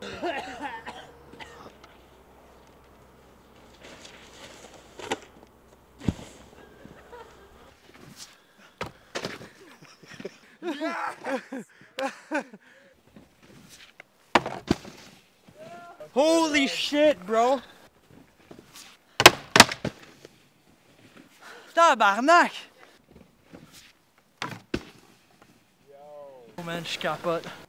Holy shit, bro! Tabarnak! Oh man, je capote.